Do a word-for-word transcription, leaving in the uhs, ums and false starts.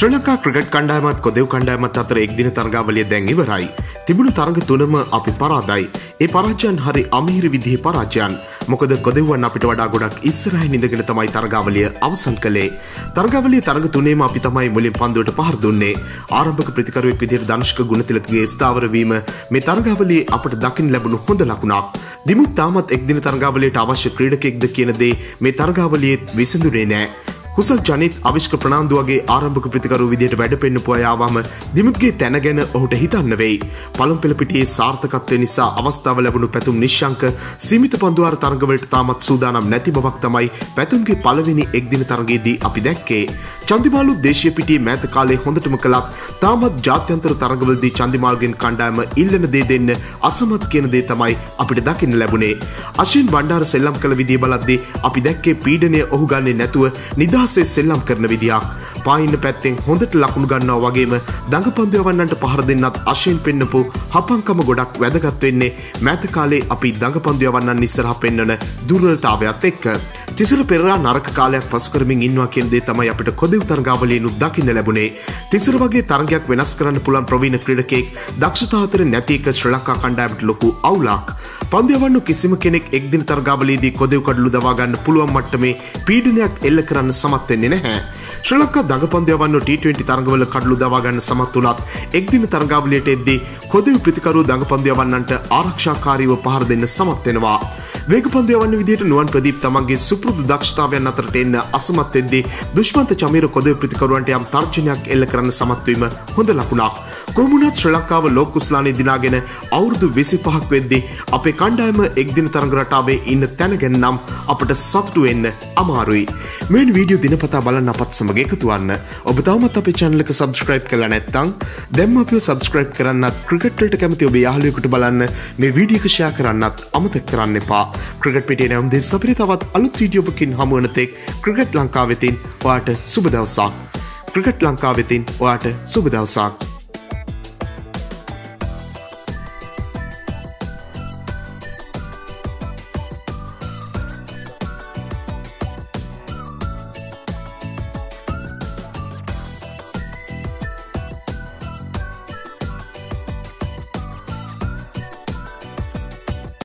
ශ්‍රී Lanka cricket කණ්ඩායමත් කොදෙව් කණ්ඩායමත් අතර එක්දින තරගාවලිය දැන් ඉවරයි. තිබුණු තරග තුනම අපි පරාදයි. ඒ පරාජයන් හරි අමීර විදිහේ පරාජයන්. මොකද කොදෙව්වන් අපිට වඩා ගොඩක් ඉස්සරහින් ඉඳගෙන තමයි තරගාවලිය අවසන් කළේ. තරගාවලිය තරග තුනේම අපි තමයි මුලින් පන්දුවට පහර දුන්නේ. ආරම්භක ප්‍රතිකරුවෙක් විදිහට ධනුෂ්ක ගුණතිලකගේ ස්ථාවර වීම මේ තරගාවලියේ අපට දකින්න ලැබුණු හොඳ ලකුණක්. දිමුත් තාමත් එක්දින තරගාවලියට අවශ්‍ය ක්‍රීඩකෙක්ද කියන දේ මේ තරගාවලියේ විසඳුනේ නැහැ. කුසල් ජනිත් අවිෂ්ක ප්‍රනාන්දු වගේ ආරම්භක ප්‍රතිකරු විදිහට වැඩ පෙන්නපු අය ආවම දිමුත්ගේ තැන ගැන ඔහුට හිතන්න වෙයි. පළමු පෙළ පිටියේ සාර්ථකත්වය නිසා අවස්ථාව ලැබුණු පැතුම් නිශ්ශංක සීමිත පන්දුවාර තරඟවලට තාමත් සූදානම් නැති බවක් තමයි පැතුම්ගේ පළවෙනි එක්දින තරගයේදී අපි දැක්කේ. චන්දිමාලු දේශීය පිටියේ මෑත කාලේ හොඳටම කළත් තාමත් ජාත්‍යන්තර තරඟවලදී චන්දිමාල්ගෙන් කණ්ඩායම ඉල්ලන දේ දෙන්න අසමත් කියන දේ තමයි අපිට දකින්න ලැබුණේ. අශින් බණ්ඩාර සෙල්ලම් කළ විදිය බලද්දී අපි දැක්කේ පීඩනය ඔහු ගන්නේ නැතුව නිදා සේ සෙල්ලම් කරන විදියක්. පායින්න පැත්තෙන් හොඳට ලකුණු ගන්නවා වගේම දඟපන්දු යවන්නන්ට පහර දෙන්නත් අශයෙන් පෙන්නපු හපංකම ගොඩක් වැදගත් වෙන්නේ මෑත කාලේ අපි දඟපන්දු යවන්නන් ඉස්සරහා පෙන්වන දුර්වලතාවයත් එක්ක. තිසර පෙරරා නරක කාලයක් පසු කරමින් ඉන්නවා කියන දේ තමයි අපිට කොදෙව් තරගාවලියෙනුත් දකින්න ලැබුණේ. තිසර වගේ තරගයක් වෙනස් කරන්න පුළුවන් ප්‍රවීණ ක්‍රීඩකෙක් දක්ෂතාව අතර නැති එක ශ්‍රී ලංකා කණ්ඩායමට ලොකු අවුලක්. පන්දු යවන්න කිසිම කෙනෙක් එක්දින තරගාවලියේදී කොදෙව් කඩලු දවා ගන්න පුළුවන් මට්ටමේ පීඩනයක් එල්ල කරන්න සමත් වෙන්නේ නැහැ. ශ්‍රී ලංකා දඟපන්දු යවන්න ටී ට්වෙන්ටි තරගවල කඩලු දවා ගන්න සමත් වුණත් එක්දින තරගාවලියට එද්දී කොදෙව් ප්‍රතිකරු දඟපන්දු යවන්නන්ට ආරක්ෂාකාරීව පහර දෙන්න සමත් වෙනවා. වේගපන්දු යවන්න විදිහට නුවන් ප්‍රදීප් තමන්ගේ සුපුරුදු දක්ෂතාවයන් අතරට එන්න අසමත් වෙද්දී දුෂ්මන්ත චමීර කොදෙව් ප්‍රතිකරුවන්ට යම් තර්ජනයක් එල්ල කරන්න සමත් වීම හොඳ ලකුණක්. කොමුණත් ශ්‍රී ලංකාව ලෝක කුසලානේ දිනාගෙන අවුරුදු විසිපහක් වෙද්දී අපේ කණ්ඩායම එක්දින තරඟ රටාවේ ඉන්න තැන ගැන නම් අපට සතුටු වෙන්න අමාරුයි. මේ වීඩියෝ දිනපතා බලන්න අපත් සමග එකතු වන්න. ඔබ තවමත් අපේ channel එක subscribe කරලා නැත්නම් දැන්ම අපිව subscribe කරන්නත් ක්‍රිකට් වලට කැමති ඔබේ යාළුවෙකුට බලන්න මේ වීඩියෝ එක share කරන්නත් අමතක කරන්න එපා. ක්‍රිකට් පිටියේ නම් දෙස් අපිට තවත් අලුත් වීඩියෝ එකකින් හමු වෙන තෙක් ක්‍රිකට් ලංකාවෙතින් ඔයාට සුබ දවසක්. ක්‍රිකට් ලංකාවෙතින් ඔයාට සුබ දවසක්.